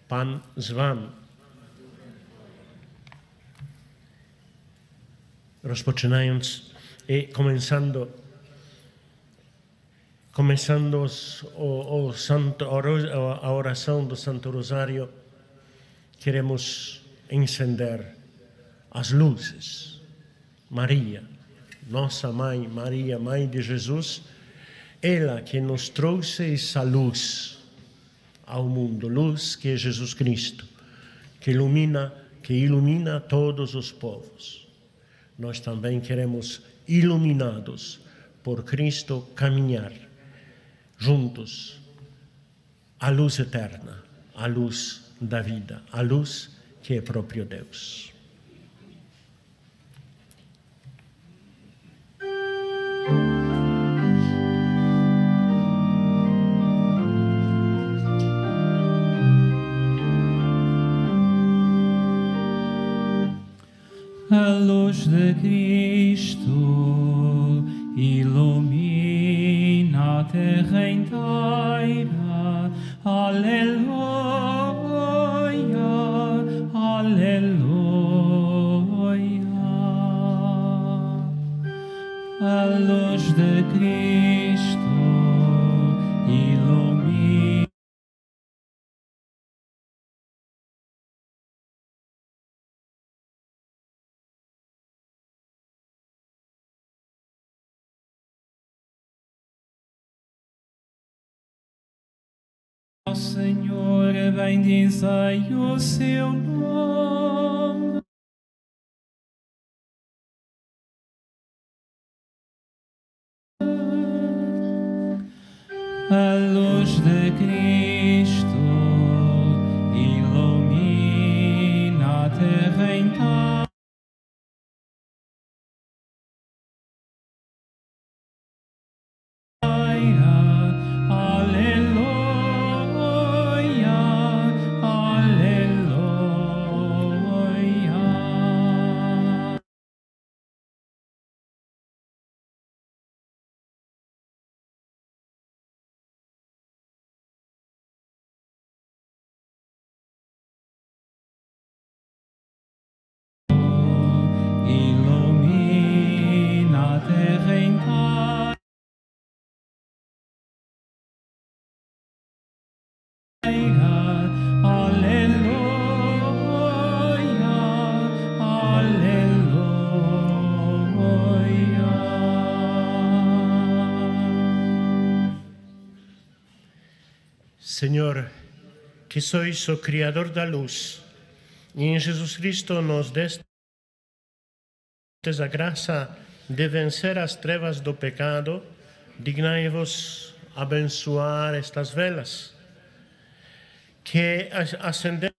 Pan z wami. Rozpoczynając i começando a oração do Santo Rosário, queremos encender as luzes. Maria, nossa mãe, Maria, mãe de Jesus, ela que nos trouxe essa luz ao mundo, luz que é Jesus Cristo, que ilumina todos os povos. Nós também queremos, iluminados por Cristo, caminhar juntos à luz eterna, à luz da vida, à luz que é próprio Deus. A luz de Cristo ilumina a terra inteira. Aleluia, aleluia. A luz de Cristo ilumina. O Senhor, bendizei o seu nome. A luz de Cristo ilumina a terra inteira. Ilumina a terra inteira. Aleluia, aleluia. Senhor, que sois o Criador da luz, e em Jesus Cristo nos destes a graça de vencer as trevas do pecado, dignai-vos abençoar estas velas, que acendemos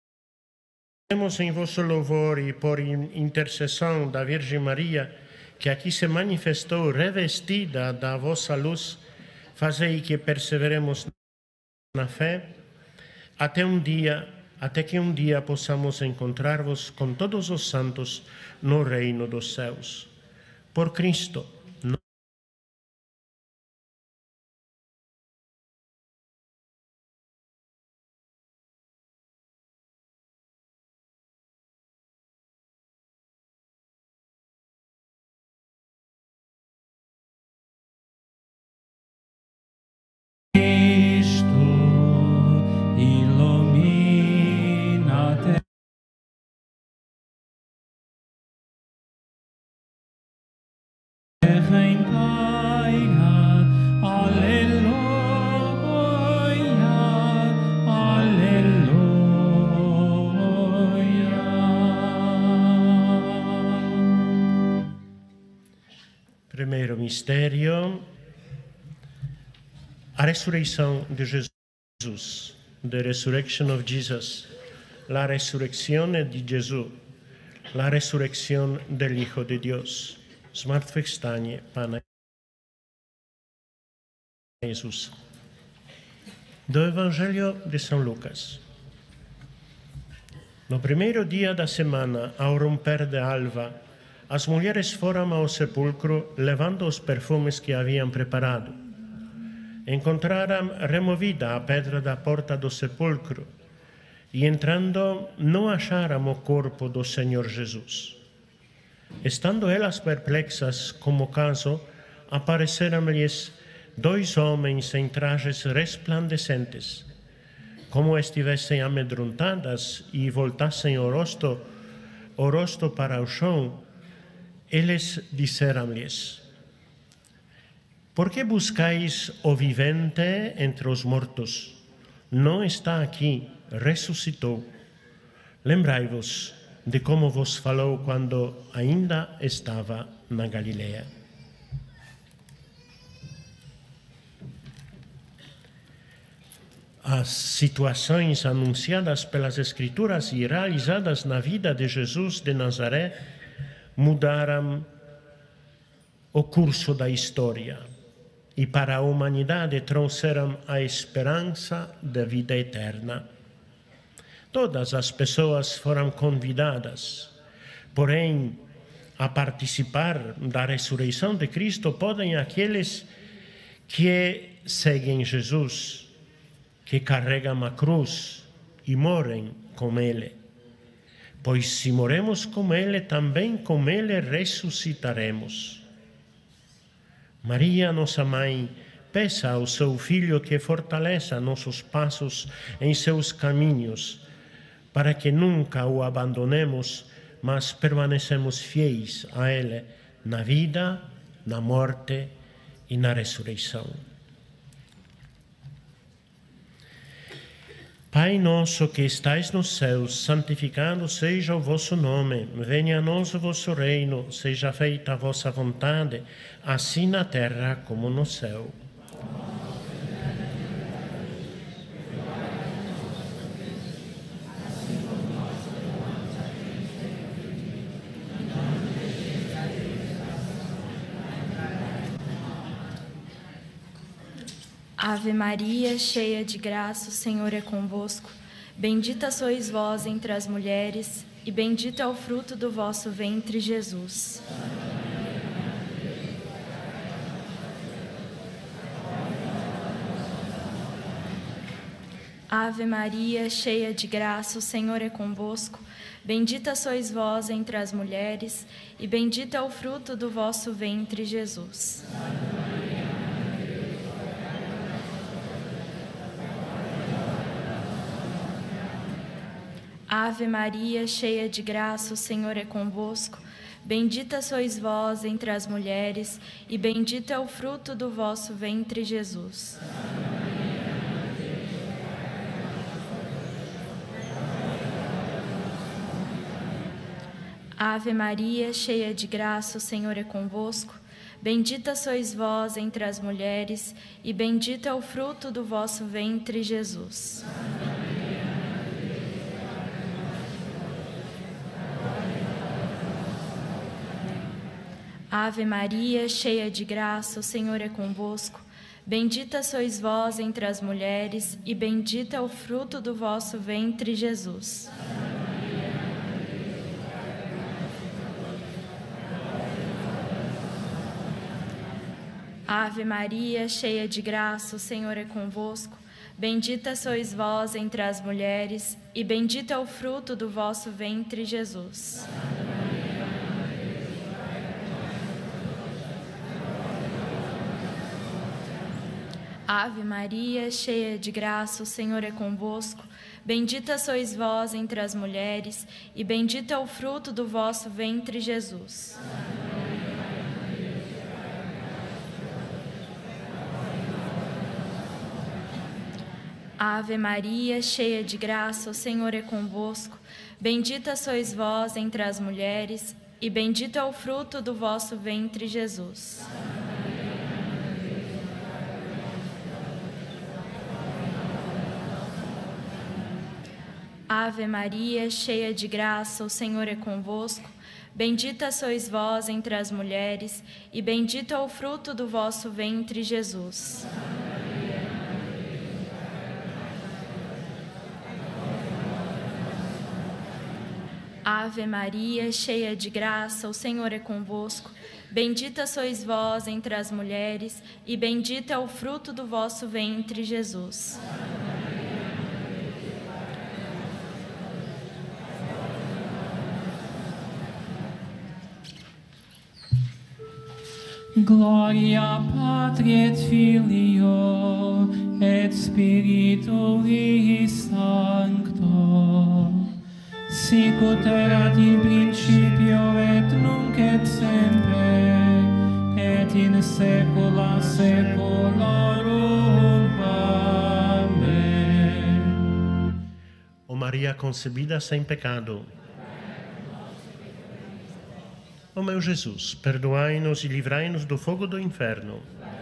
em vosso louvor e por intercessão da Virgem Maria, que aqui se manifestou revestida da vossa luz, fazei que perseveremos na fé, até que um dia possamos encontrar-vos com todos os santos no reino dos céus. Por Cristo, primeiro mistério, a ressurreição de Jesus, the resurrection of Jesus, la resurrección de Jesús, la resurrección del Hijo de Dios, zmartwychwstanie Pana Jezusa. Do Evangelho de São Lucas. No primeiro dia da semana, ao romper de alva, as mulheres foram ao sepulcro levando os perfumes que haviam preparado. Encontraram removida a pedra da porta do sepulcro e entrando não acharam o corpo do Senhor Jesus. Estando elas perplexas como o caso, apareceram-lhes 2 homens em trajes resplandecentes, como estivessem amedrontadas e voltassem o rosto para o chão. Eles disseram-lhes: por que buscais o vivente entre os mortos? Não está aqui, ressuscitou. Lembrai-vos de como vos falou quando ainda estava na Galileia. As situações anunciadas pelas Escrituras e realizadas na vida de Jesus de Nazaré mudaram o curso da história e para a humanidade trouxeram a esperança da vida eterna. Todas as pessoas foram convidadas, porém, a participar da ressurreição de Cristo podem aqueles que seguem Jesus, que carregam a cruz e morrem com Ele. Pois se morremos com Ele, também com Ele ressuscitaremos. Maria, nossa Mãe, peça ao seu Filho que fortaleça nossos passos em seus caminhos, para que nunca o abandonemos, mas permanecemos fiéis a Ele na vida, na morte e na ressurreição. Pai nosso que estais nos céus, santificado seja o vosso nome. Venha a nós o vosso reino, seja feita a vossa vontade, assim na terra como no céu. Ave Maria, cheia de graça, o Senhor é convosco. Bendita sois vós entre as mulheres, e bendito é o fruto do vosso ventre, Jesus. Ave Maria, cheia de graça, o Senhor é convosco. Bendita sois vós entre as mulheres, e bendito é o fruto do vosso ventre, Jesus. Ave Maria, cheia de graça, o Senhor é convosco. Bendita sois vós entre as mulheres, e bendito é o fruto do vosso ventre, Jesus. Ave Maria, cheia de graça, o Senhor é convosco. Bendita sois vós entre as mulheres, e bendito é o fruto do vosso ventre, Jesus. Ave Maria, cheia de graça, o Senhor é convosco. Bendita sois vós entre as mulheres, e bendito é o fruto do vosso ventre, Jesus. Ave Maria, cheia de graça, o Senhor é convosco. Bendita sois vós entre as mulheres, e bendito é o fruto do vosso ventre, Jesus. Ave Maria, cheia de graça, o Senhor é convosco. Bendita sois vós entre as mulheres, e bendito é o fruto do vosso ventre, Jesus. Ave Maria, cheia de graça, o Senhor é convosco. Bendita sois vós entre as mulheres, e bendito é o fruto do vosso ventre, Jesus. Ave Maria, cheia de graça, o Senhor é convosco. Bendita sois vós entre as mulheres, e bendito é o fruto do vosso ventre, Jesus. Ave Maria, cheia de graça, o Senhor é convosco. Bendita sois vós entre as mulheres, e bendito é o fruto do vosso ventre, Jesus. Gloria Patri et Filio et Spiritui Sancto, sic ut erat in principio et nunc et semper, et in saecula saeculorum. Amen. Ó Maria concebida sem pecado, ó meu Jesus, perdoai-nos e livrai-nos do fogo do inferno.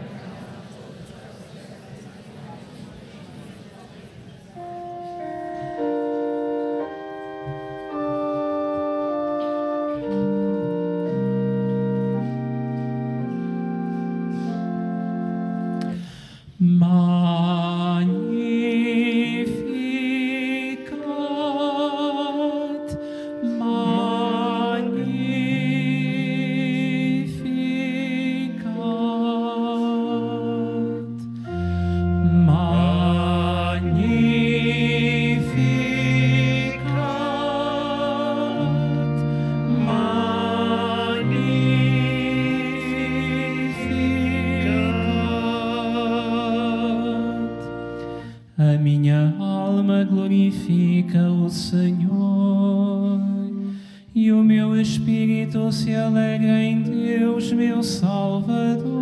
A minha alma glorifica o Senhor, e o meu espírito se alegra em Deus, meu Salvador.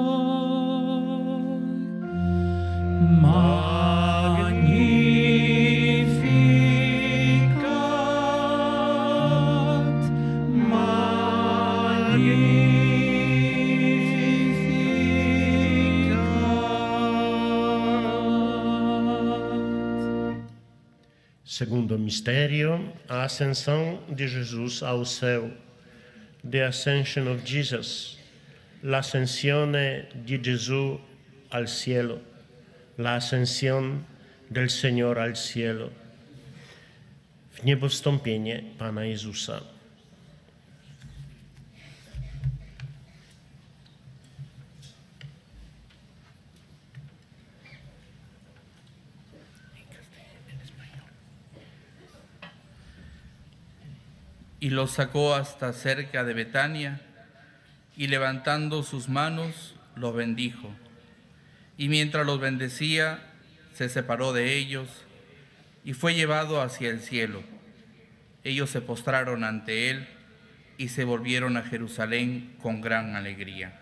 Segundo mistério, a ascensão de Jesus ao céu. The Ascension of Jesus. La ascensione di Gesù al cielo. La ascensión del Señor al cielo. W niebo wstąpienie Pana Jezusa. Y los sacó hasta cerca de Betania, y levantando sus manos, los bendijo. Y mientras los bendecía, se separó de ellos, y fue llevado hacia el cielo. Ellos se postraron ante él, y se volvieron a Jerusalén con gran alegría.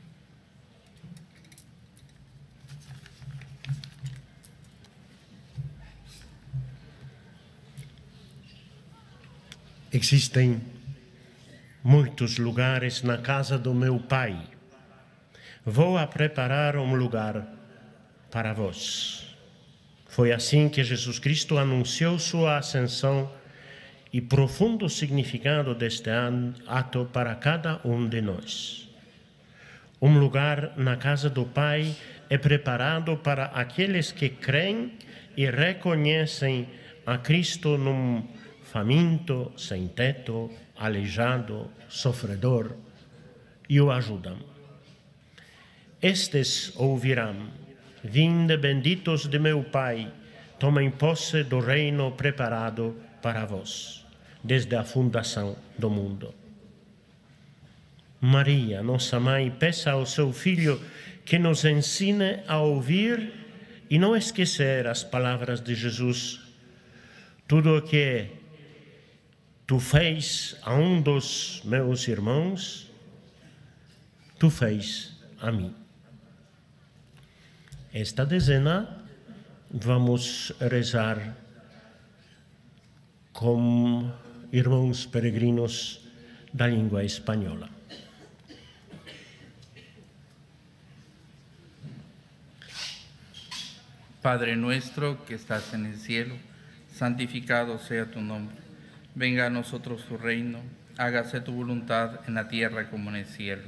Existem muitos lugares na casa do meu Pai. Vou a preparar lugar para vós. Foi assim que Jesus Cristo anunciou sua ascensão e profundo significado deste ato para cada de nós. Lugar na casa do Pai é preparado para aqueles que creem e reconhecem a Cristo num faminto, sem teto, aleijado, sofredor, e o ajudam. Estes ouvirão: vinde benditos de meu Pai, tomem posse do reino preparado para vós, desde a fundação do mundo. Maria, nossa mãe, peça ao seu Filho que nos ensine a ouvir e não esquecer as palavras de Jesus. Tudo o que tu fez a dos meus irmãos, tu fez a mim. Esta dezena vamos rezar com irmãos peregrinos da língua espanhola. Padre nuestro que estás en el cielo, santificado sea tu nombre. Venga a nosotros tu reino, hágase tu voluntad en la tierra como en el cielo.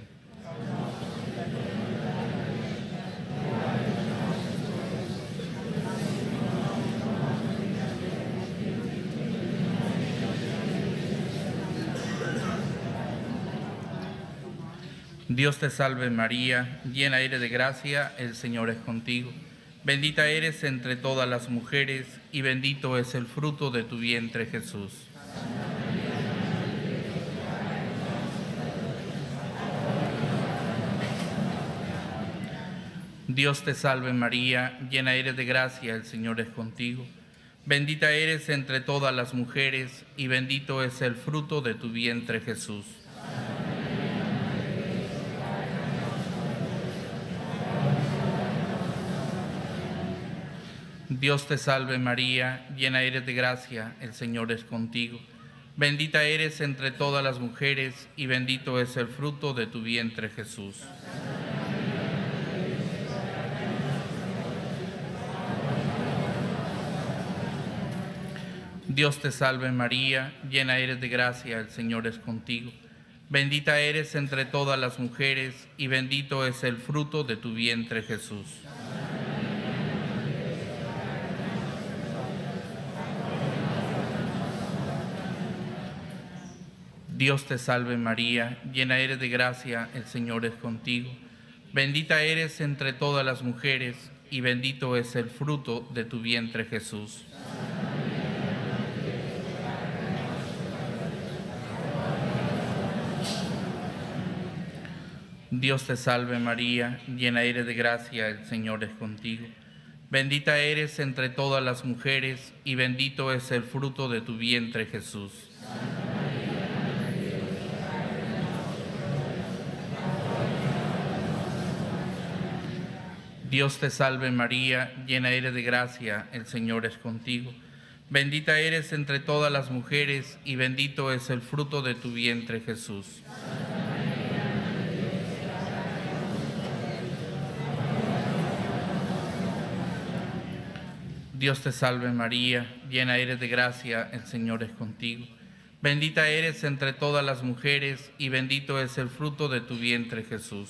Dios te salve María, llena eres de gracia, el Señor es contigo. Bendita eres entre todas las mujeres y bendito es el fruto de tu vientre Jesús. Dios te salve María, llena eres de gracia, el Señor es contigo. Bendita eres entre todas las mujeres, y bendito es el fruto de tu vientre, Jesús. Dios te salve María, llena eres de gracia, el Señor es contigo. Bendita eres entre todas las mujeres, y bendito es el fruto de tu vientre, Jesús. Dios te salve María, llena eres de gracia, el Señor es contigo. Bendita eres entre todas las mujeres, y bendito es el fruto de tu vientre, Jesús. Dios te salve María, llena eres de gracia, el Señor es contigo. Bendita eres entre todas las mujeres, y bendito es el fruto de tu vientre, Jesús. Dios te salve María, llena eres de gracia, el Señor es contigo. Bendita eres entre todas las mujeres, y bendito es el fruto de tu vientre, Jesús. Dios te salve María, llena eres de gracia, el Señor es contigo. Bendita eres entre todas las mujeres, y bendito es el fruto de tu vientre, Jesús. Dios te salve María, llena eres de gracia, el Señor es contigo. Bendita eres entre todas las mujeres, y bendito es el fruto de tu vientre, Jesús.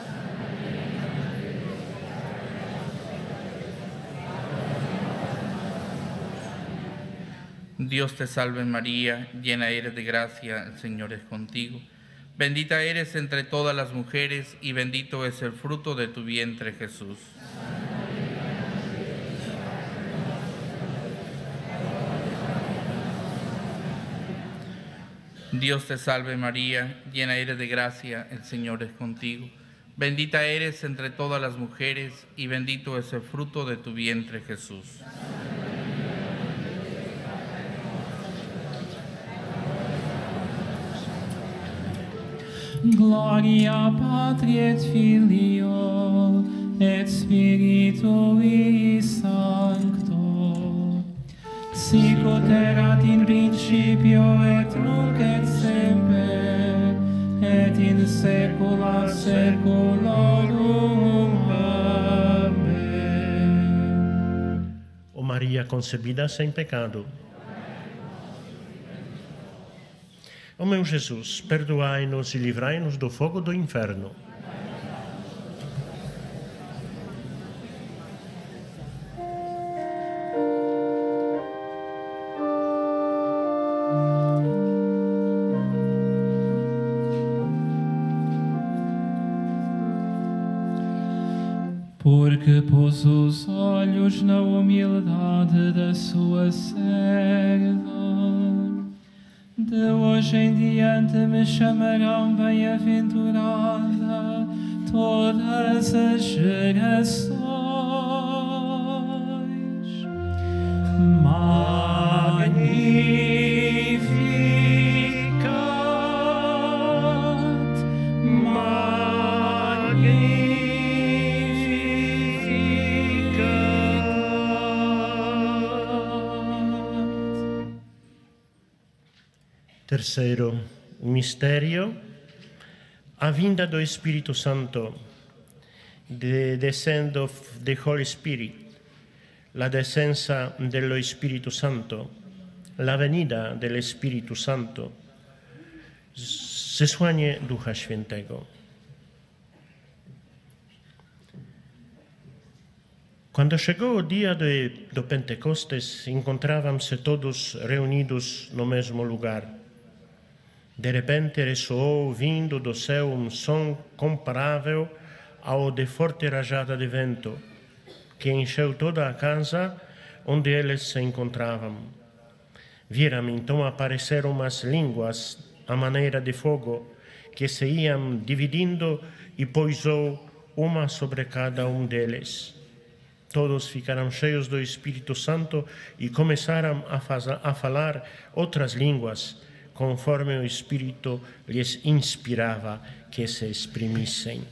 Dios te salve María, llena eres de gracia, el Señor es contigo. Bendita eres entre todas las mujeres, y bendito es el fruto de tu vientre, Jesús. Dios te salve María, llena eres de gracia, el Señor es contigo. Bendita eres entre todas las mujeres, y bendito es el fruto de tu vientre, Jesús. Gloria Patri et Filio et Spiritui Sancto, sic ut erat in principio et nunc et semper, et in saecula saeculorum. Amén. Oh María concebida sem pecado. Ó meu Jesus, perdoai-nos e livrai-nos do fogo do inferno. Porque pôs os olhos na humildade da sua serva, de hoje em diante me chamarão bem-aventurada todas as gerações. Terceiro mistério, a vinda do Espírito Santo, the descent of the Holy Spirit, la descensa dello Spirito Santo, la venida del Espíritu Santo, zesłanie Ducha Świętego. Quando chegou o dia do Pentecostes, encontravam-se todos reunidos no mesmo lugar. De repente ressoou vindo do céu som comparável ao de forte rajada de vento, que encheu toda a casa onde eles se encontravam. Viram então aparecer umas línguas à maneira de fogo, que se iam dividindo e pousou uma sobre cada deles. Todos ficaram cheios do Espírito Santo e começaram a falar outras línguas, conforme o Espírito lhes inspirava que se exprimissem.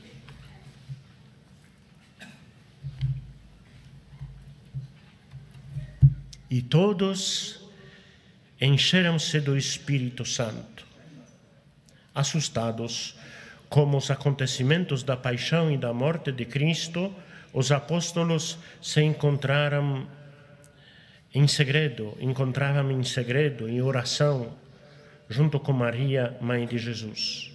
E todos encheram-se do Espírito Santo. Assustados com os acontecimentos da paixão e da morte de Cristo, os apóstolos se encontravam em segredo, em oração, junto com Maria, mãe de Jesus.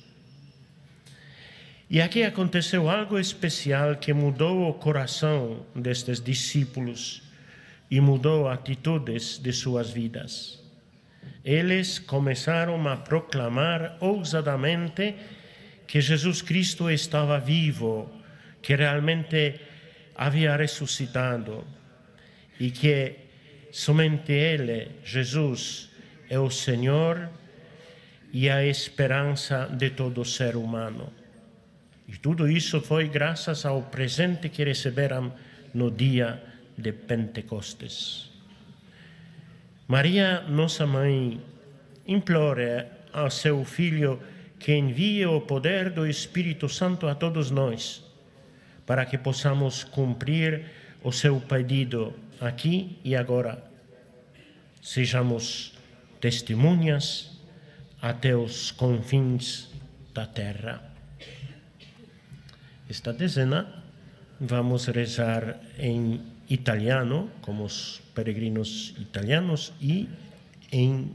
E aqui aconteceu algo especial que mudou o coração destes discípulos e mudou atitudes de suas vidas. Eles começaram a proclamar ousadamente que Jesus Cristo estava vivo, que realmente havia ressuscitado e que somente Ele, Jesus, é o Senhor e a esperança de todo ser humano. E tudo isso foi graças ao presente que receberam no dia de Pentecostes. Maria, nossa mãe, implora ao seu Filho que envie o poder do Espírito Santo a todos nós, para que possamos cumprir o seu pedido aqui e agora. Sejamos testemunhas até os confins da terra. Esta dezena vamos rezar em italiano, como os peregrinos italianos, e em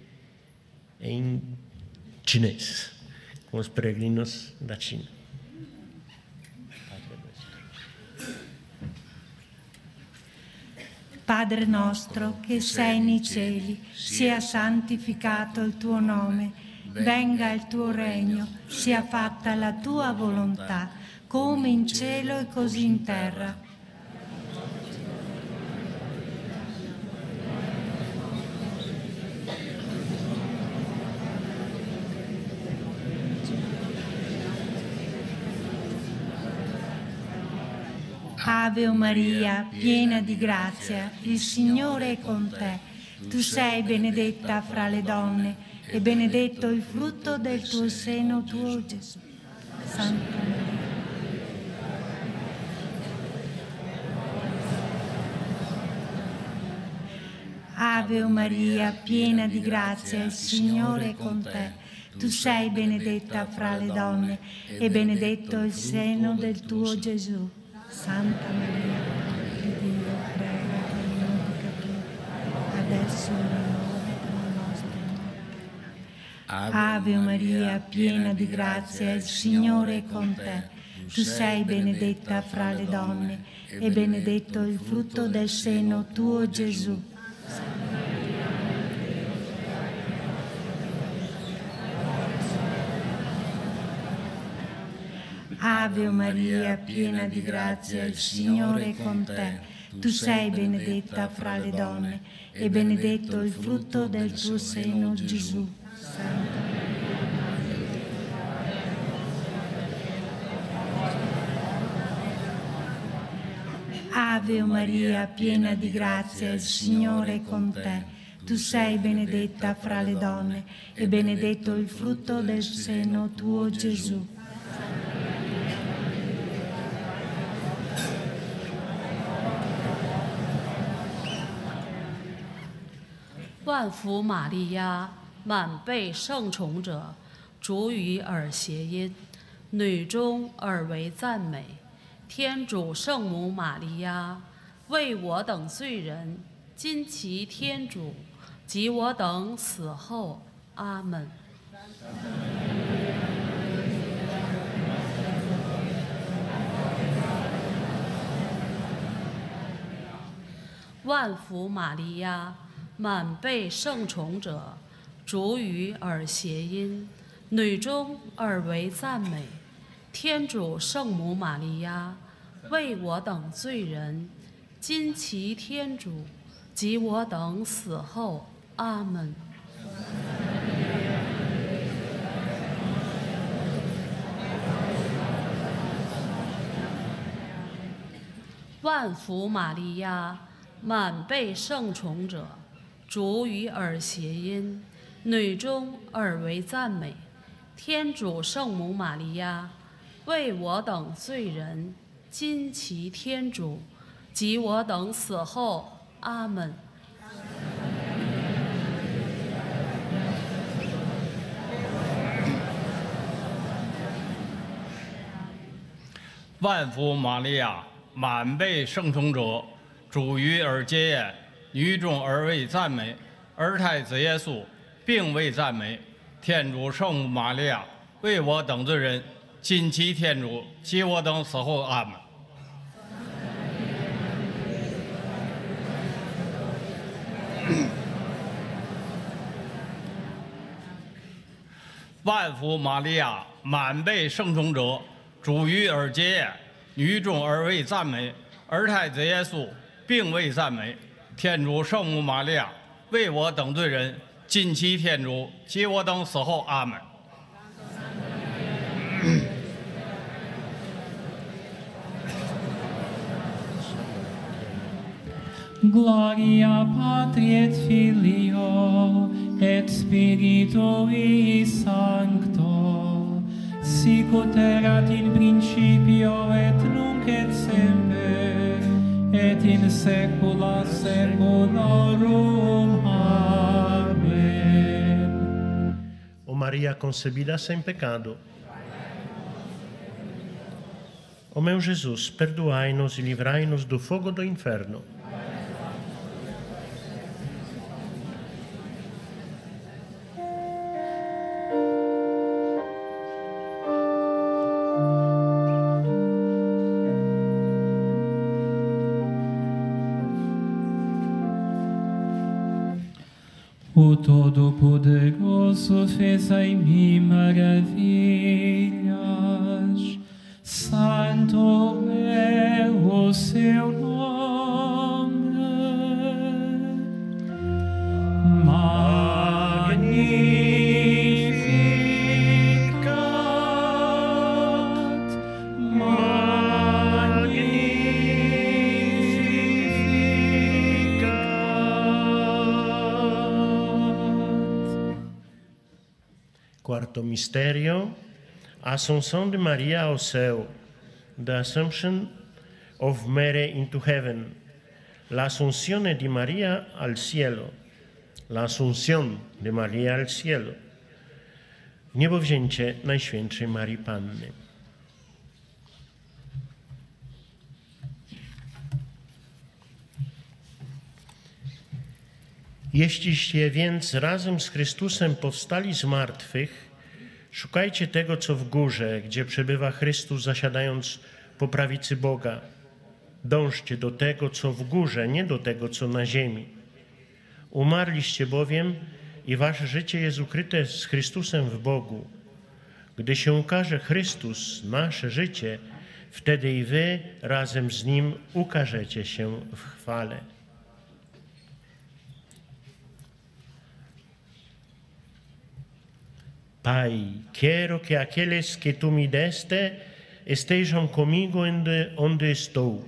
chinês, com os peregrinos da China. Padre nostro che sei nei cieli, sia santificato il tuo nome, venga il tuo regno, sia fatta la tua volontà, come in cielo e così in terra. Ave Maria, piena di grazia, il Signore è con te. Tu sei benedetta fra le donne e benedetto il frutto del tuo seno, tuo Gesù. Santa Maria. Ave Maria, piena di grazia, il Signore è con te. Tu sei benedetta fra le donne e benedetto il seno del tuo Gesù. Santa Maria, Madre di Dio, prega per noi peccatori, adesso è l'ora della nostra morte. Ave Maria, piena di grazia, il Signore è con te. Tu sei benedetta fra le donne e benedetto il frutto del seno tuo, Gesù. Ave Maria, piena di grazia, il Signore è con te. Tu sei benedetta fra le donne e benedetto il frutto del tuo seno, Gesù. Santa Ave Maria, piena di grazia, il Signore è con te. Tu sei benedetta fra le donne e benedetto il frutto del seno tuo, Gesù. 万福玛利亚，满被圣宠者，主与尔谐音，女中尔为赞美。天主圣母玛利亚，为我等罪人，今其天主，及我等死后。阿门。万福玛利亚，满被圣宠者，主与尔谐音，女中尔为赞美。天主圣母玛利亚，为我等罪人，今其天主，及我等死后。阿门。 万福玛利亚，满被圣宠者，主与尔谐音，女中尔为赞美。天主圣母玛利亚，为我等罪人，今其天主，及我等死后。阿门。 万福玛利亚，满被圣宠者，主与尔接验，女中而为赞美，儿太子耶稣并为赞美。天主圣母玛利亚，为我等罪人，今其天主，及我等死后。阿门。万福玛利亚，满被圣宠者，主与尔接验，女中而为赞美，儿太子耶稣并为赞美。天主圣母玛利亚，为我等罪人，今其天主，及我等死后。阿门。 Gloria Patri et Filio et Spiritui Sancto, sic ut erat in principio et nunc et semper, et in saecula saeculorum. Amén. Oh Maria concebida sem pecado, ó meu Jesus, perdoai-nos e livrai-nos do fogo do inferno. O Todo-Poderoso fez em mim maravilhas, santo é o seu nome. Magnificat, Quarto mistério, a Assunção de Maria ao céu, the Assumption of Mary into heaven, la Asunción de María al cielo, la Asunción de Maria al cielo, niebowzięcie Najświętszej Marii Panny. Jeśliście więc razem z Chrystusem powstali z martwych, szukajcie tego, co w górze, gdzie przebywa Chrystus, zasiadając po prawicy Boga. Dążcie do tego, co w górze, nie do tego, co na ziemi. Umarliście bowiem i wasze życie jest ukryte z Chrystusem w Bogu. Gdy się ukaże Chrystus, nasze życie, wtedy i wy razem z Nim ukażecie się w chwale. Pai, quiero que aqueles que tu me deste estejam comigo onde estou.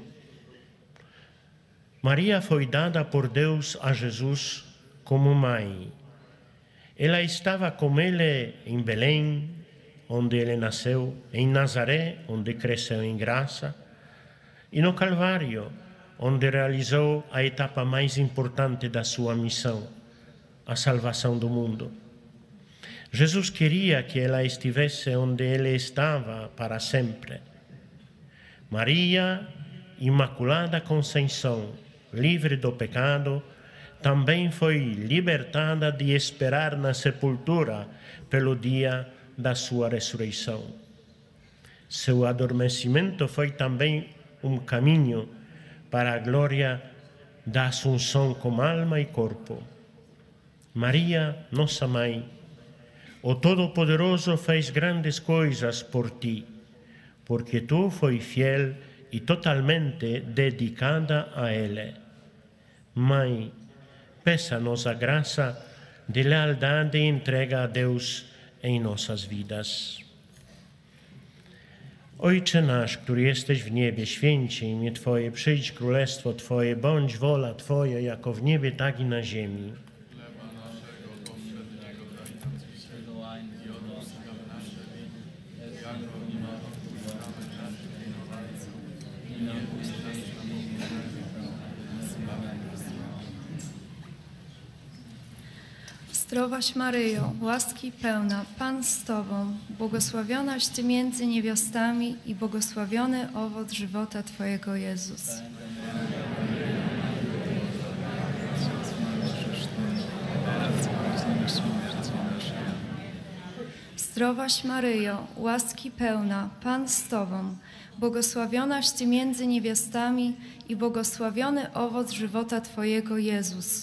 Maria foi dada por Deus a Jesus como mãe. Ela estava com ele em Belém, onde ele nasceu, em Nazaré, onde cresceu em graça, e no Calvário, onde realizou a etapa mais importante da sua missão, a salvação do mundo. Jesus queria que ela estivesse onde ele estava para sempre. Maria, Imaculada Conceição, livre do pecado, também foi libertada de esperar na sepultura pelo dia da sua ressurreição. Seu adormecimento foi também caminho para a glória da Assunção com alma e corpo. Maria, nossa mãe, o Todo-Poderoso fez grandes coisas por ti, porque tu foi fiel e totalmente dedicada a Ele. Mãe, peça-nos a graça de lealdade e entrega a Deus em nossas vidas. Ojcze nasz, który jesteś w niebie, święć się imię Twoje, przyjdź królestwo Twoje, bądź wola Twoja, jako w niebie, tak i na ziemi. Zdrowaś Maryjo, łaski pełna, Pan z Tobą, błogosławionaś Ty między niewiastami i błogosławiony owoc żywota Twojego, Jezus. Zdrowaś Maryjo, łaski pełna, Pan z Tobą, błogosławionaś Ty między niewiastami i błogosławiony owoc żywota Twojego, Jezus.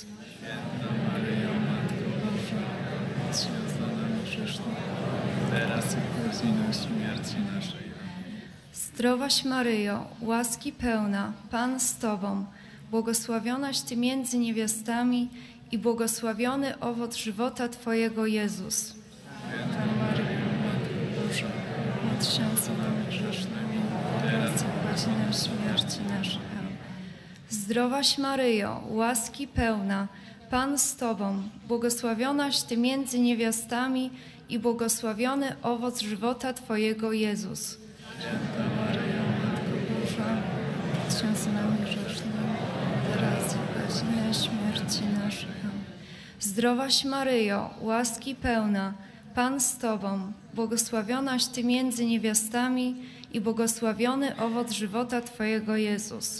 Zdrowaś Maryjo, łaski pełna, Pan z Tobą, błogosławionaś Ty między niewiastami i błogosławiony owoc żywota Twojego, Jezus. Święta Maryjo, Matko Boża, módl się za nami grzesznymi, teraz i w godzinę śmierci naszej. Zdrowaś Maryjo, łaski pełna, Pan z Tobą, błogosławionaś Ty między niewiastami i błogosławiony owoc żywota Twojego, Jezus. Święta Maryjo, Matko Boża, módl się za nami grzesznymi, teraz i w godzinę śmierci naszej. Zdrowaś Maryjo, łaski pełna, Pan z Tobą, błogosławionaś Ty między niewiastami i błogosławiony owoc żywota Twojego, Jezus.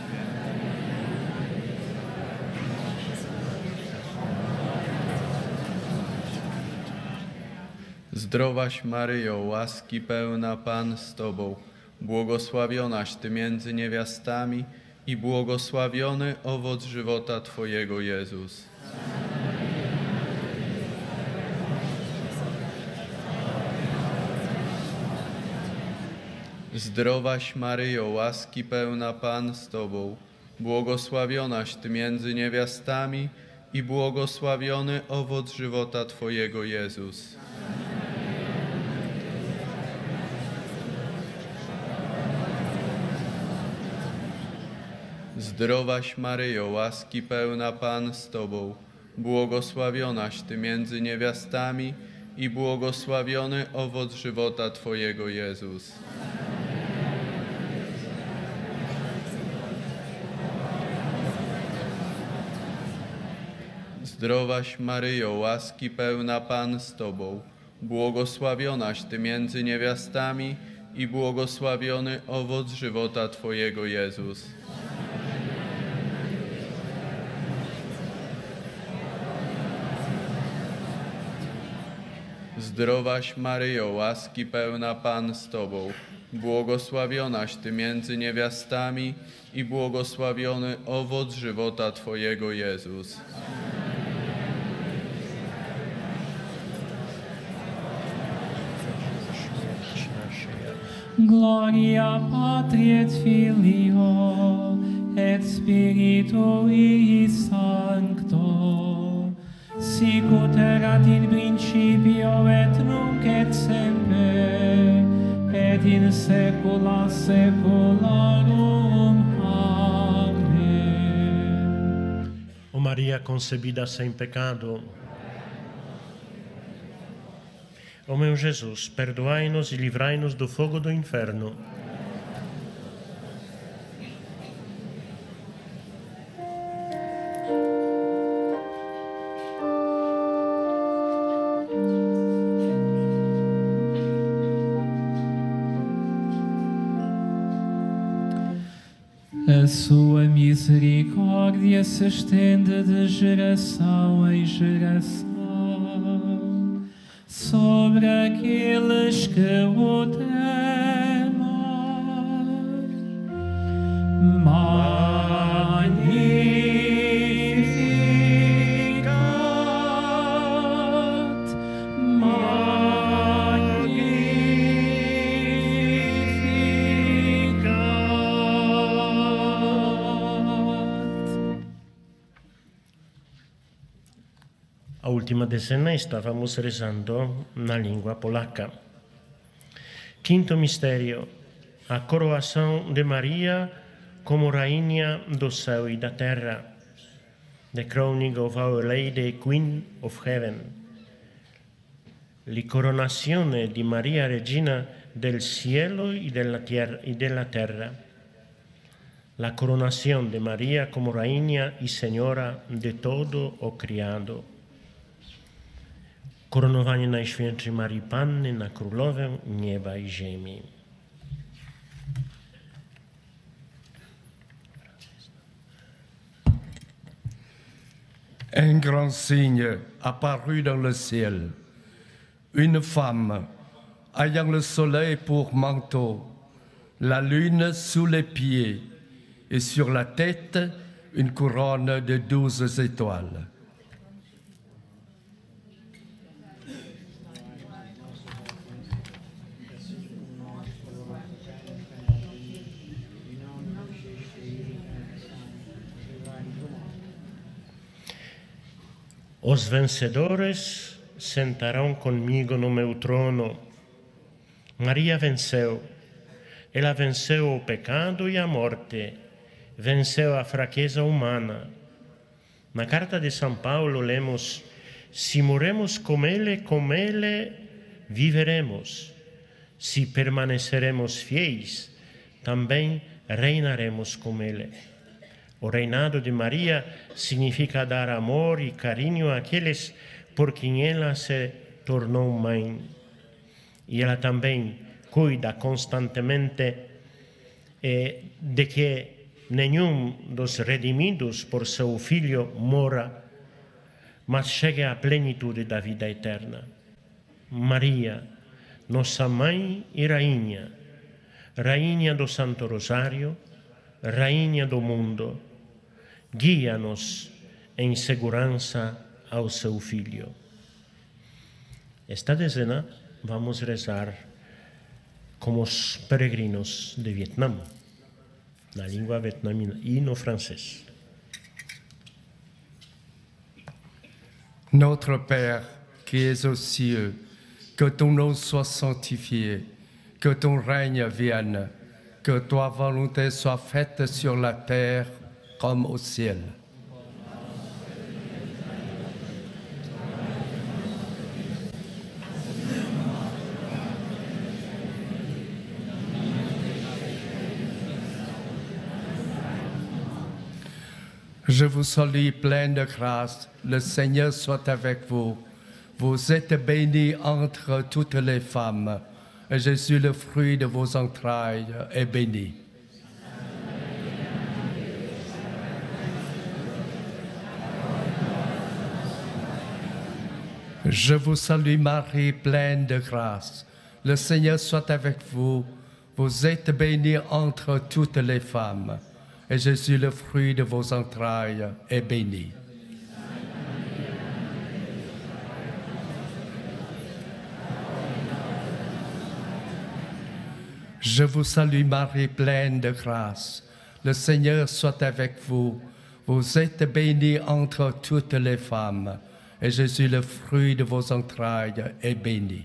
Zdrowaś Maryjo, łaski pełna, Pan z Tobą, błogosławionaś Ty między niewiastami i błogosławiony owoc żywota Twojego, Jezus. Zdrowaś Maryjo, łaski pełna, Pan z Tobą, błogosławionaś Ty między niewiastami i błogosławiony owoc żywota Twojego, Jezus. Zdrowaś Maryjo, łaski pełna, Pan z Tobą, błogosławionaś Ty między niewiastami i błogosławiony owoc żywota Twojego, Jezus. Zdrowaś Maryjo, łaski pełna, Pan z Tobą, błogosławionaś Ty między niewiastami i błogosławiony owoc żywota Twojego, Jezus. Zdrowaś Maryjo, łaski pełna, Pan z Tobą, błogosławionaś Ty między niewiastami i błogosławiony owoc żywota Twojego, Jezus. Gloria Patri et Filio et Spiritui Sancto, sic ut erat in principio et nunc et semper, et in saecula saeculorum. Amén. Oh María concebida sem pecado, ó meu Jesus, perdoai-nos e livrai-nos do fogo do inferno. A sua misericórdia se estende de geração em geração sobre aqueles que o temem. Magnificat, magnificat. A última decena estávamos rezando na língua polaca. Quinto mistério, a coroação de Maria como Rainha do céu e da terra, the crowning of Our Lady, Queen of Heaven, la coronazione di Maria Regina del cielo y de la tierra, la coronación de María como Reina y Señora de todo o criado, koronowanie Najświętszej Marii Panny na Królowę nieba i ziemi. Un grand signe apparut dans le ciel, une femme ayant le soleil pour manteau, la lune sous les pieds et sur la tête une couronne de 12 étoiles. Os vencedores sentarão comigo no meu trono. Maria venceu. Ela venceu o pecado e a morte. Venceu a fraqueza humana. Na carta de São Paulo lemos: se morremos com ele viveremos. Se permaneceremos fiéis, também reinaremos com ele. O reinado de Maria significa dar amor e carinho àqueles por quem ela se tornou mãe. E ela também cuida constantemente de que nenhum dos redimidos por seu Filho morra, mas chegue à plenitude da vida eterna. Maria, nossa Mãe e Rainha, Rainha do Santo Rosário, Rainha do mundo, guia-nos em segurança ao seu Filho. Esta dezena vamos rezar como os peregrinos de Vietnã, na língua vietnamita e no francês. Notre Père qui es aux cieux, que ton nom soit sanctifié, que ton règne vienne, que ta volonté soit faite sur la terre comme au ciel. Je vous salue pleine de grâce, le Seigneur soit avec vous. Vous êtes bénie entre toutes les femmes, et Jésus, le fruit de vos entrailles, est béni. Je vous salue Marie, pleine de grâce. Le Seigneur soit avec vous. Vous êtes bénie entre toutes les femmes, et Jésus, le fruit de vos entrailles, est béni. Je vous salue Marie, pleine de grâce. Le Seigneur soit avec vous. Vous êtes bénie entre toutes les femmes, et Jésus, le fruit de vos entrailles, est béni.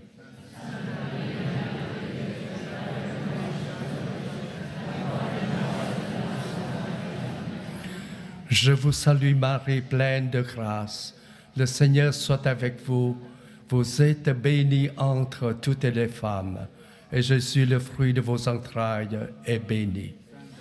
Je vous salue Marie, pleine de grâce. Le Seigneur soit avec vous. Vous êtes bénie entre toutes les femmes, et Jésus, le fruit de vos entrailles, est béni.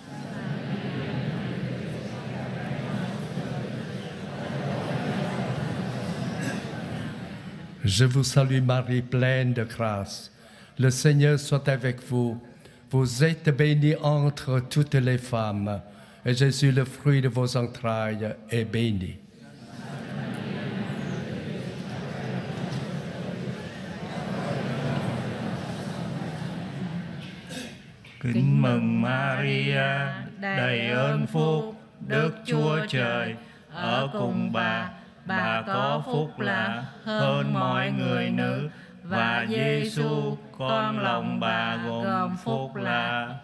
Je vous salue Marie, pleine de grâce. Le Seigneur soit avec vous. Vous êtes bénie entre toutes les femmes, et Jésus, le fruit de vos entrailles, est béni. Kính mừng Maria, đầy ơn phúc, Đức Chúa Trời ở cùng bà có phúc lạ hơn mọi người nữ, và Giêsu con lòng bà gồm phúc lạ.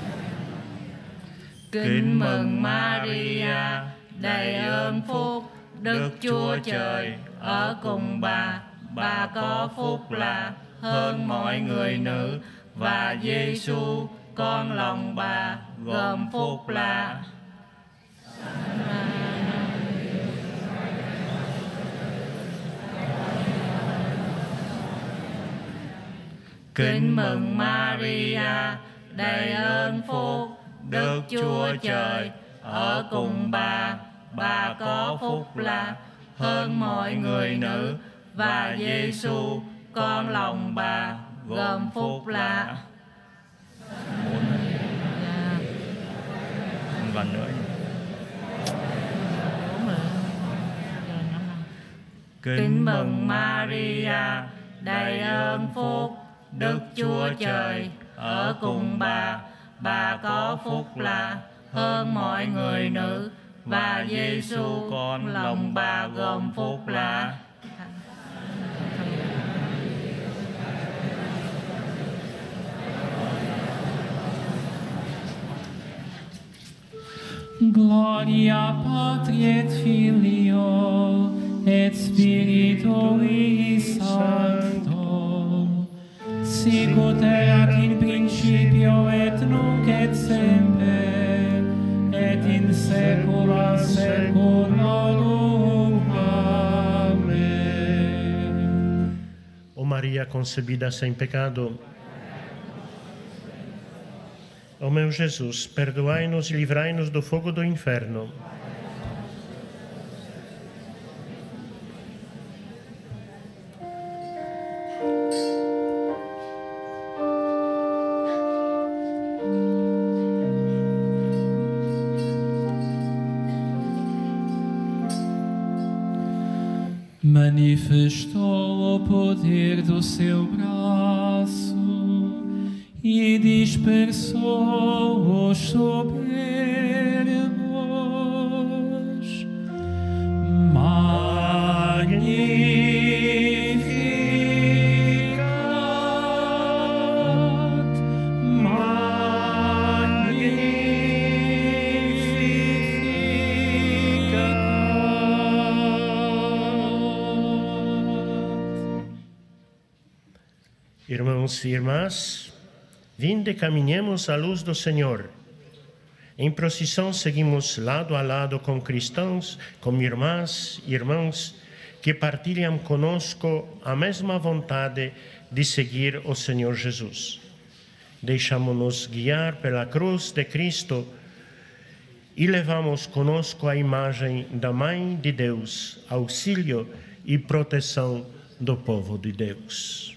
Kính mừng Maria, đầy ơn phúc, Đức Chúa Trời ở cùng bà có phúc lạ hơn mọi người nữ, và Giêsu con lòng bà gồm phúc lạ. Kính mừng Maria, đầy ơn phúc, Đức Chúa Trời ở cùng bà có phúc lạ hơn mọi người nữ, và Giêsu con lòng bà gồm phúc lạ. Lần nữa. Kính mừng Maria, đầy ơn phúc, Đức Chúa Trời ở cùng bà có phúc lạ hơn mọi người nữ, và Giêsu con lòng bà gồm phúc lạ. Gloria Patri et Filio et Spiritui Sancto, sic ut erat in principio et nunc et semper, et in saecula saeculorum. Amén. Oh Maria concebida sem pecado, ó meu Jesus, perdoai-nos e livrai-nos do fogo do inferno. Manifestou o poder do seu braço e dispersou os soberbos. Irmãos e irmãs, vinde, caminhemos à luz do Senhor. Em procissão seguimos lado a lado com cristãos, com irmãs e irmãos que partilham conosco a mesma vontade de seguir o Senhor Jesus. Deixamos-nos guiar pela cruz de Cristo e levamos conosco a imagem da Mãe de Deus, auxílio e proteção do povo de Deus.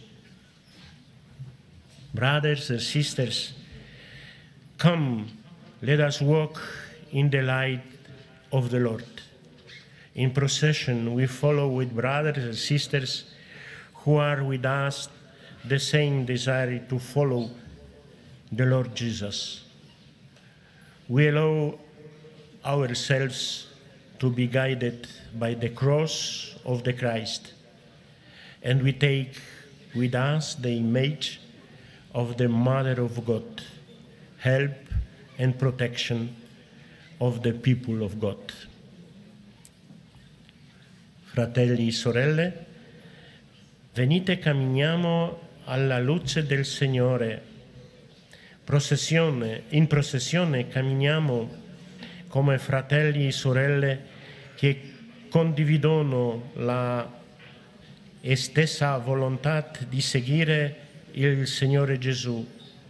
Brothers and sisters, come, let us walk in the light of the Lord. In procession, we follow with brothers and sisters who are with us the same desire to follow the Lord Jesus. We allow ourselves to be guided by the cross of the Christ, and we take with us the image of the Mother of God, help and protection of the people of God. Fratelli e sorelle, venite, camminiamo alla luce del Signore. In processione camminiamo come fratelli e sorelle che condividono la stessa volontà di seguire il Signore Gesù.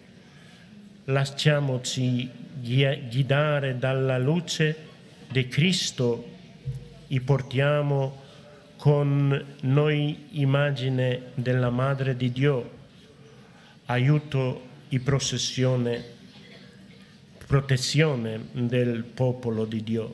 Lasciamoci guidare dalla luce di Cristo e portiamo con noi immagine della Madre di Dio, aiuto e protezione del popolo di Dio.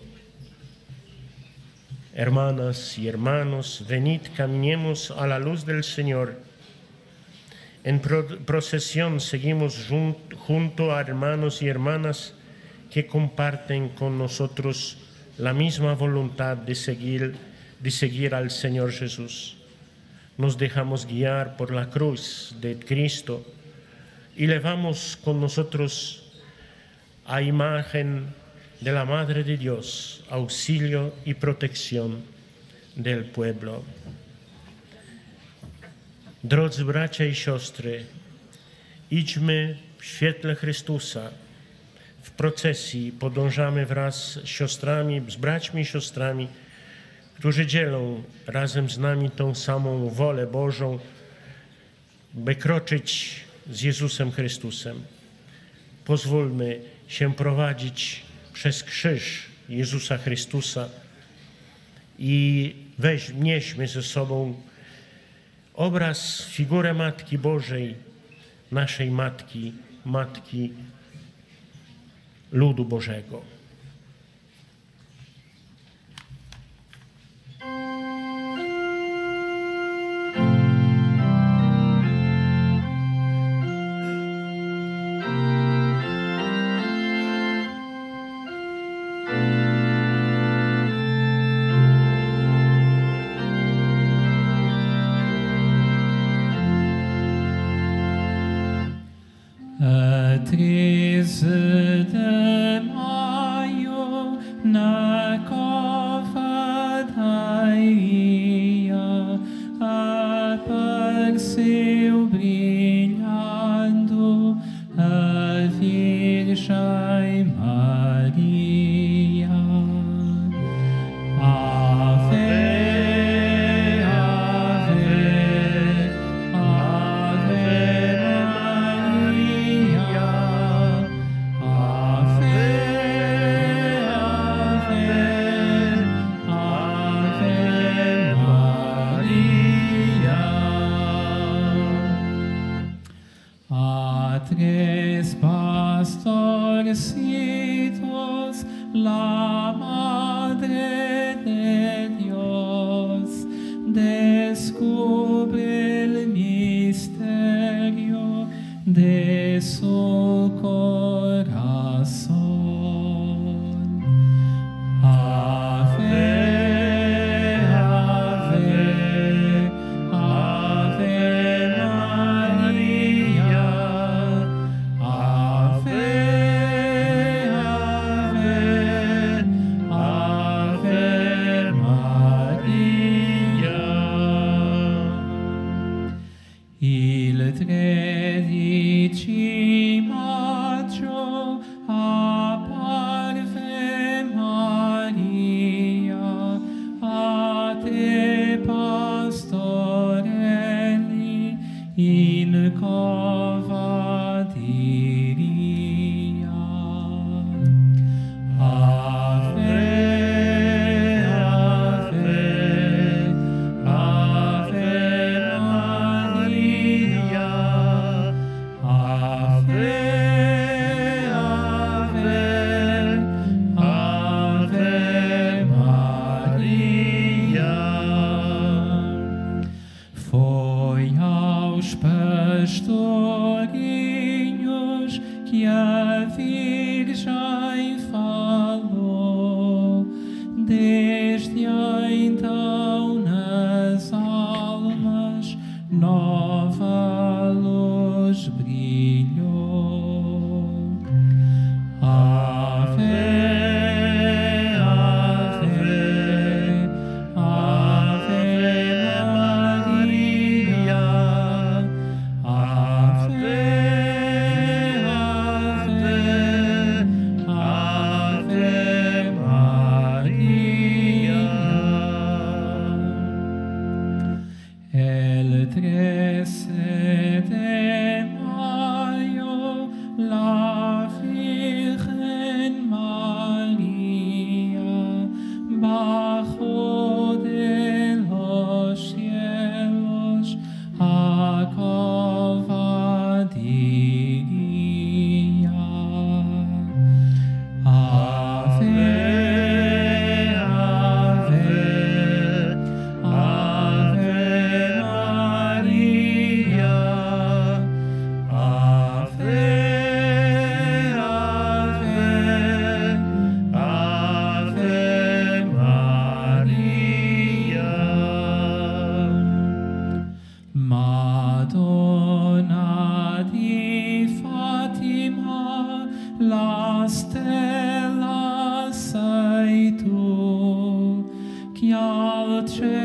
Hermanas y hermanos, venid, caminemos a la luz del Señor. En procesión seguimos junto a hermanos y hermanas que comparten con nosotros la misma voluntad de seguir al Señor Jesús. Nos dejamos guiar por la cruz de Cristo y llevamos con nosotros a imagen de la Madre de Dios, auxilio y protección del pueblo. Drodzy bracia i siostry, idźmy w świetle Chrystusa. W procesji podążamy wraz z siostrami, z braćmi i siostrami, którzy dzielą razem z nami tą samą wolę Bożą, by kroczyć z Jezusem Chrystusem. Pozwólmy się prowadzić przez krzyż Jezusa Chrystusa i nieśmy ze sobą obraz, figurę Matki Bożej, naszej Matki, Matki ludu Bożego. Stella sei tu, che altre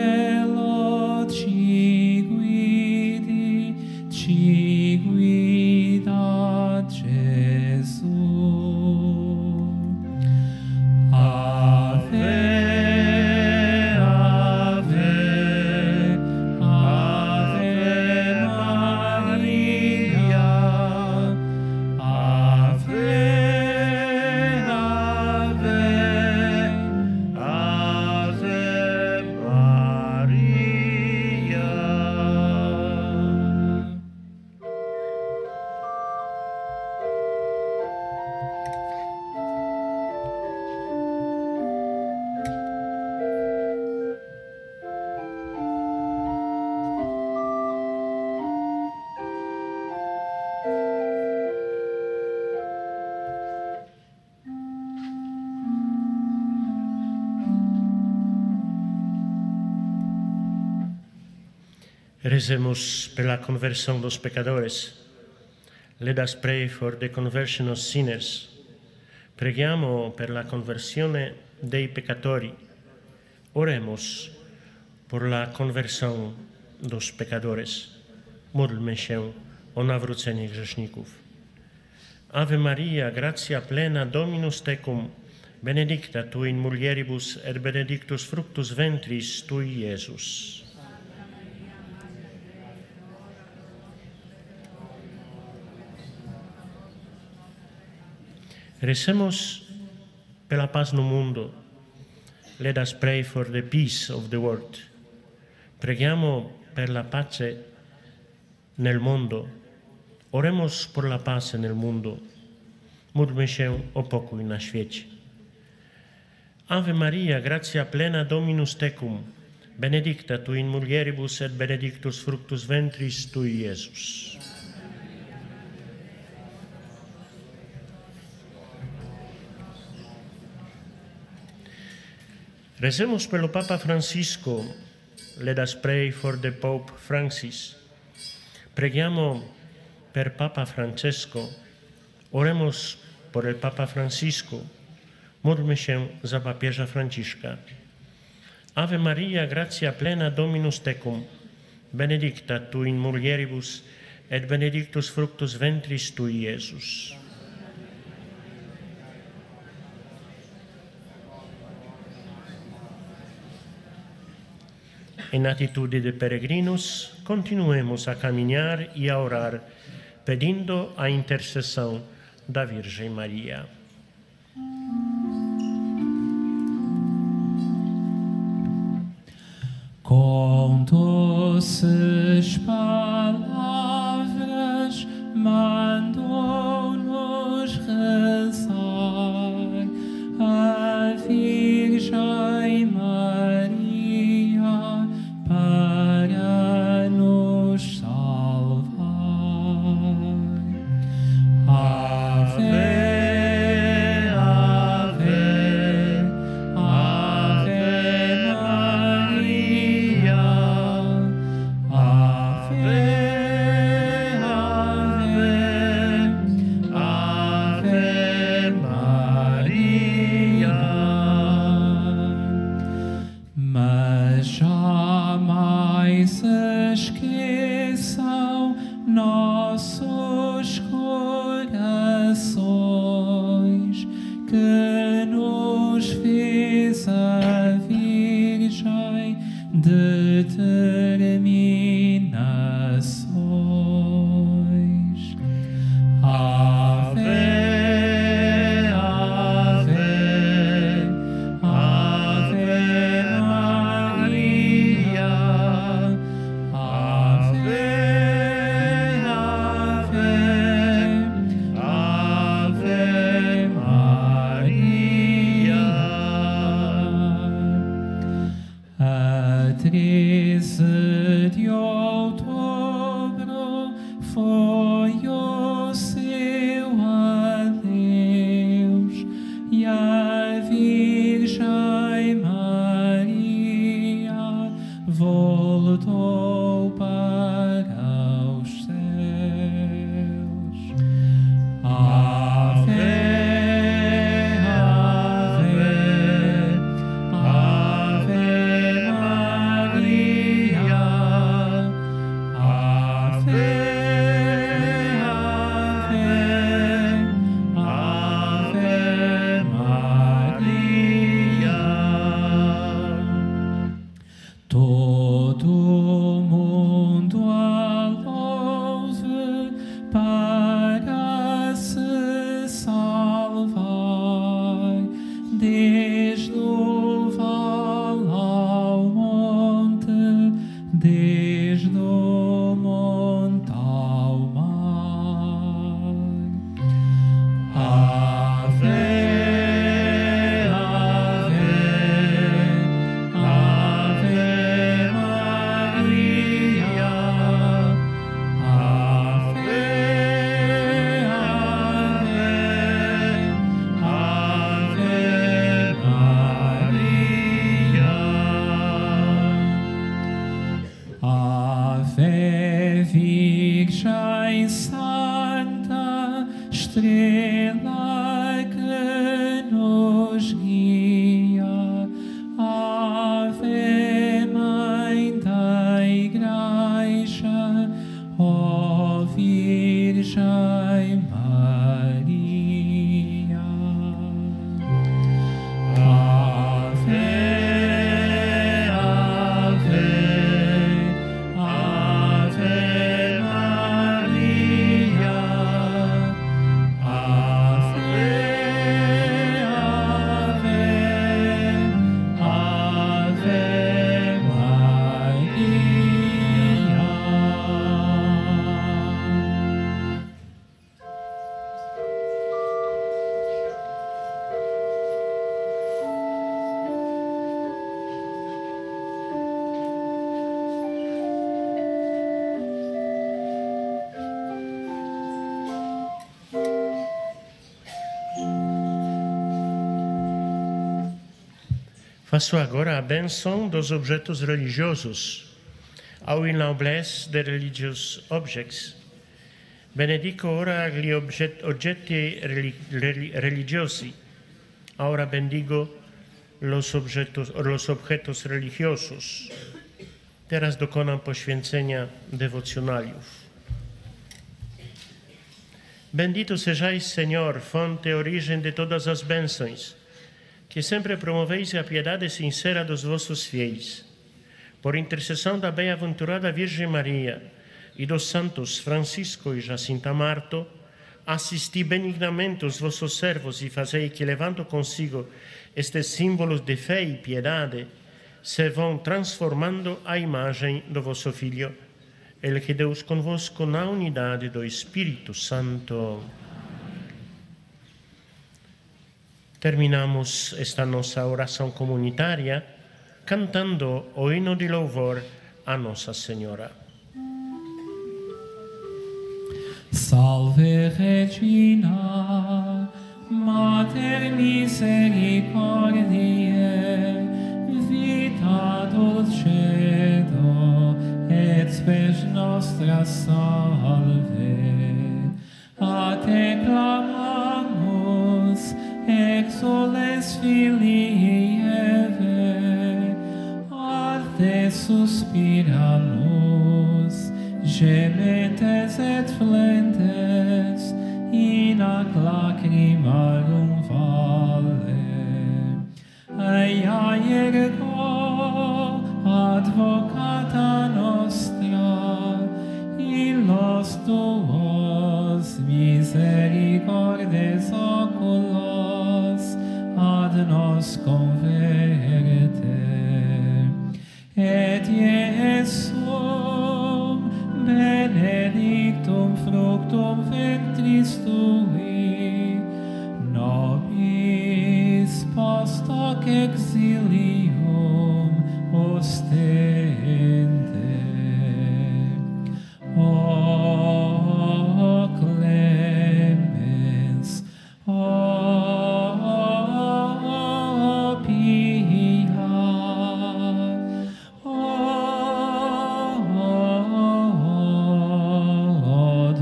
Rezemos pela conversão dos pecadores. Let us pray for the conversion of sinners. Preghiamo per la conversione dei peccatori. Oremos por la conversão dos pecadores. Módlmy się o nawrócenie grzeszników. Ave Maria, gratia plena, Dominus tecum, benedicta tu in mulieribus et benedictus fructus ventris tui, Iesus. Rezemos pela paz no mundo. Let us pray for the peace of the world. Preghiamo per la pace nel mondo. Oremos por la paz nel mundo. Módlmy się o pokój na świecie. Ave Maria, gratia plena, Dominus tecum, benedicta tu in mulieribus et benedictus fructus ventris tui, Iesus. Rezemos pelo Papa Francisco. Let us pray for the Pope Francis. Preghiamo per Papa Francesco. Oremos por el Papa Francisco. Módlmy się za papieża Franciszka. Ave Maria, gratia plena, Dominus tecum, benedicta tu in mulieribus et benedictus fructus ventris tui, Iesus. En actitud de peregrinos, continuemos a caminhar e a orar, pedindo a intercessão da Virgem Maria. Com doces palavras mandou-nos rezar a Virgem Maria para nos salvar. Ave, Ave, Ave Maria, Ave, Ave, Ave Maria. Mas jamais esqueçam nossos corações que nos fez a Virgem determinações. Ave, Ave, Ave Maria, Ave, Ave, Ave Maria. A Faço agora a bênção dos objetos religiosos. Ao il noblesse de religious objects. Benedico ora gli oggetti religiosi. Ahora bendigo los objetos religiosos. Teraz dokonam poświęcenia dewocjonaliów. Bendito sejais, Senhor, fonte e origem de todas as bênçãos, que sempre promoveis a piedade sincera dos vossos fiéis. Por intercessão da bem-aventurada Virgem Maria e dos santos Francisco e Jacinta Marto, assisti benignamente os vossos servos e fazei que, levando consigo estes símbolos de fé e piedade, se vão transformando à imagem do vosso Filho, ele que Deus convosco na unidade do Espírito Santo. Terminamos esta nossa oração comunitária cantando o hino de louvor a Nossa Senhora. Salve Regina, Mater misericordiae, vita dulcedo, et spes nostra salve. A te clamamus, exules Filii Eve, a te suspiramus, gementes et flentes, in ac lacrimarum valle. Ea ergo, advocata nostra, illos tuos misericordes oculos ad nos converte. Et Iesum benedictum fructum ventris tui, nobis post hoc exilium ostende. O clemens, o pia, o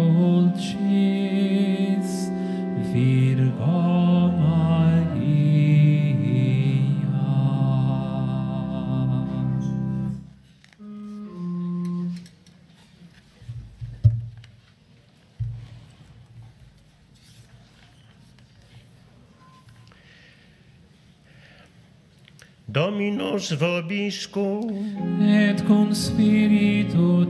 dulcis Virgo Maria. Dominus vobiscum, Et cum spiritu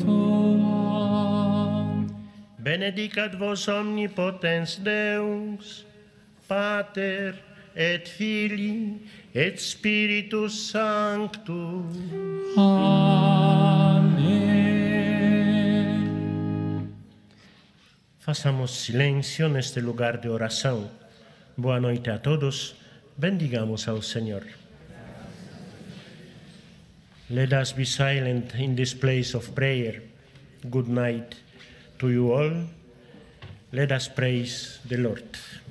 tuo, benedicat vos omnipotens Deus, Pater et Filii et Spiritus Sanctus. Amém. Façamos silêncio neste lugar de oração. Boa noite a todos. Bendigamos ao Senhor. Let us be silent in this place of prayer. Good night to you all. Let us praise the Lord.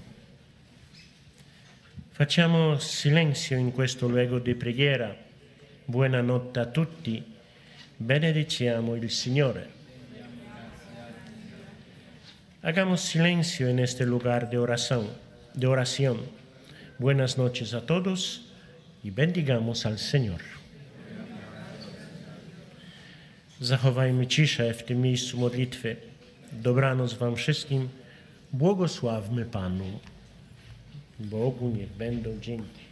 Facciamo silenzio in questo luogo di preghiera. Buonanotte a tutti. Benediciamo il Signore. Hagamos silencio en este lugar de oración. Buenas noches a todos y bendigamos al Señor. Zachowajmy ciszę w tym miejscu modlitwy. Dobranoc wam wszystkim. Błogosławmy Panu. Bogu niech będą dzięki.